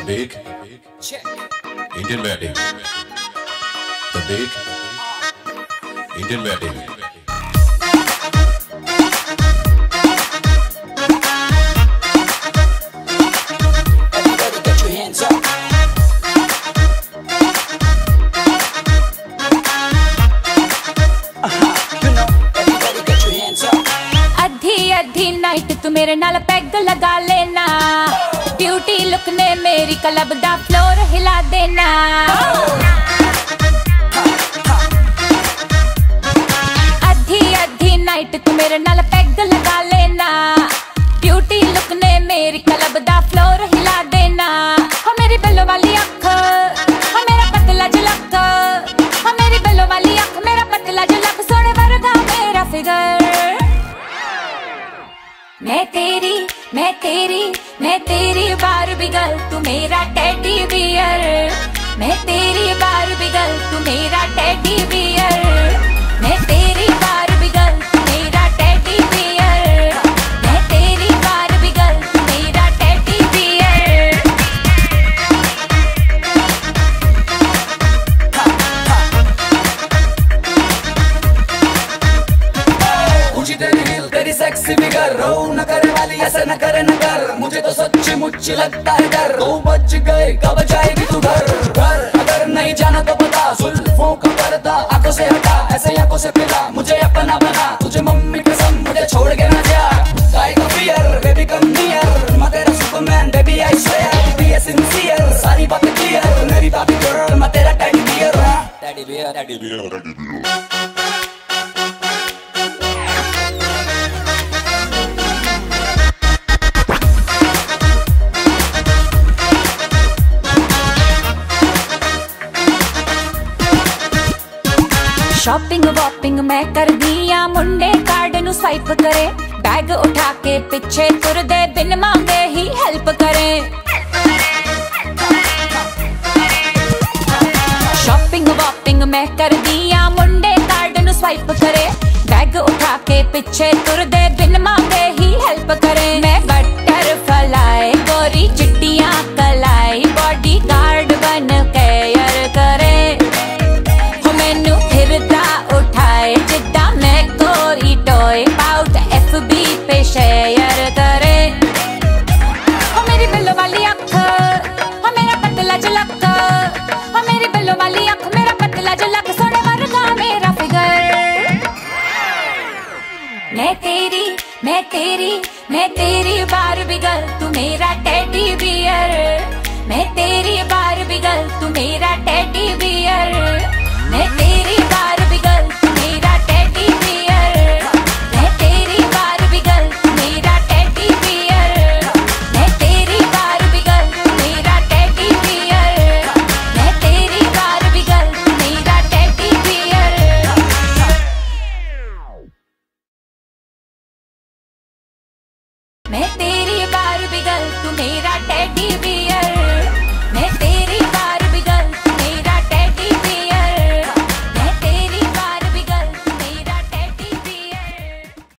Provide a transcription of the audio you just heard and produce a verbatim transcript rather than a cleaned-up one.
The big Indian wedding. The big Indian wedding. Everybody get your hands up. Uh-huh, you know, everybody get your hands up. अधी अधी night तू मेरे नाल peg लगा लेना, beauty look ने मेरी क्लब दा फ्लोर हिला देना। अधी अधी नाइट तू मेरे नाल पैग लगा लेना, ब्यूटी लुक ने मेरी क्लब दा फ्लोर हिला देना। हो मेरी बेलो वाली अख, हो मेरा पतला झलक, हो मेरी बेलो वाली अख, मेरा पतला झलक, सोने वर्गा मेरा फिगर। मैं तेरी मैं तेरी मैं तेरी बारबी गर्ल, तू मेरा टेडी बियर। मैं तेरी बारबी गर्ल, तू मेरा टेडी बियर। मैं तेरी बारबी गर्ल, तू मेरा टेडी बियर। मैं तेरी बारबी गर्ल, तू मेरा टेडी बियर। ऊंची तेरी हिल, तेरी सेक्सी फिगर, रो न करे वाली ऐसे न करे न कर, मुझे तो सच्ची मुच्ची लगता है डर। दो बज गए कब जाएगी तू घर? घर अगर नहीं जाना तो बता, जुल्फों का पर्दा आंखों से हटा, ऐसे आंखों से पिला मुझे अपना बना। तुझे मम्मी कसम मुझे छोड़ के ना जा, गाय का फियर बेबी कम नियर, मैं तेरा Superman baby I swear, be a sincere, सारी बातें क्लियर, मेरी बेबी गर्ल मैं तेरा teddy bear. Teddy bear teddy bear teddy bear. Shopping whopping मैं कर दिया, मुंडे कार्ड नु स्वाइप करे, बैग उठा के पीछे तुर दे, बिन मांगे ही हेल्प करे। शॉपिंग वॉपिंग मैं कर दिया, मुंडे कार्ड नु स्वाइप करे, बैग उठा के पीछे तुर दे, बिन मांगे ही हेल्प करे। मैं बटरफ्लाई गोरी चिट्टियां कलाई, बॉडी गार्ड बन के यार करे, मैनू फिरदा उठाए जिद्दा मैं कोई टॉय, पाउट एफ बी पे शेयर करे। हो मेरी बिल्लो वाली अख, हो मेरा पतला झलक, हो मेरी बिल्लो वाली अख, मेरा पतला झलक, सोने वर्गा मेरा फिगर। मैं तेरी मैं तेरी मैं तेरी बारबी गर्ल, तू मेरा टेडी बियर। मैं तेरी बारबी गर्ल, तू मेरा टेडी बियर।